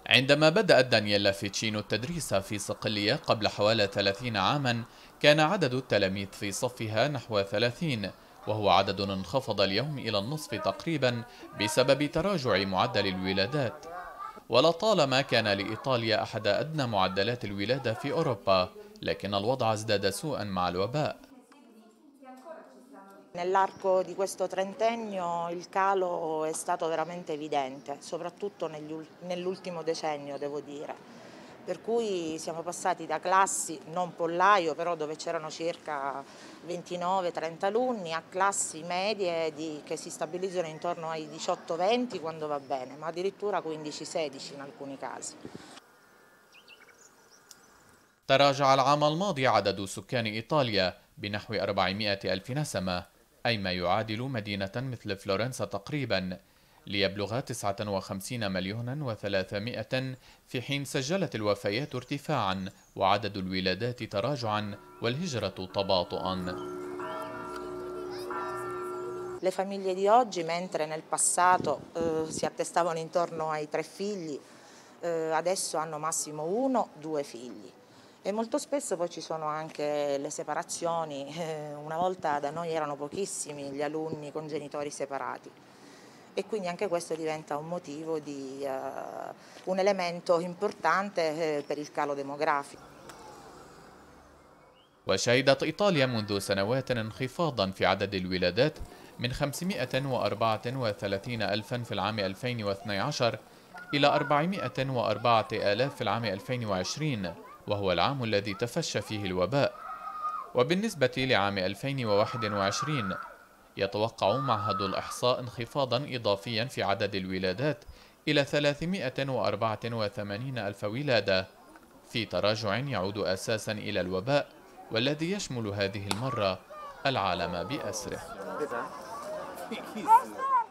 عندما بدأت دانييلا فيتشينو التدريس في صقلية قبل حوالي 30 عاما، كان عدد التلاميذ في صفها نحو 30، وهو عدد انخفض اليوم إلى النصف تقريبا بسبب تراجع معدل الولادات. ولطالما كان لإيطاليا أحد أدنى معدلات الولادة في أوروبا، لكن الوضع ازداد سوءا مع الوباء. Nell'arco di questo trentennio il calo è stato veramente evidente, soprattutto nell'ultimo decennio devo dire, per cui siamo passati da classi, non pollaio però dove c'erano circa 29-30 alunni, a classi medie che si stabilizzano intorno ai 18-20 quando va bene, ma addirittura 15-16 in alcuni casi. تراجع العام الماضي عدد سكان إيطاليا بنحو 400 ألف نسمة، أي ما يعادل مدينة مثل فلورنسا تقريبا، ليبلغ 59 مليونا و300، في حين سجلت الوفيات ارتفاعا وعدد الولادات تراجعا والهجرة تباطؤا. Le famiglie di oggi, mentre nel passato si attestavano intorno ai 3 figli, adesso hanno massimo 1-2 figli. E molto spesso poi ci sono anche le separazioni, una volta da noi erano pochissimi gli alunni con genitori separati e quindi anche questo diventa un motivo un elemento importante per il calo demografico. وشهدت إيطاليا منذ سنوات انخفاضا في عدد الولادات من 534 ألفا في العام 2012 إلى 404 آلاف في العام 2020، وهو العام الذي تفشى فيه الوباء. وبالنسبة لعام 2021، يتوقع معهد الإحصاء انخفاضا إضافيا في عدد الولادات إلى 384 ألف ولادة، في تراجع يعود أساسا إلى الوباء، والذي يشمل هذه المرة العالم بأسره.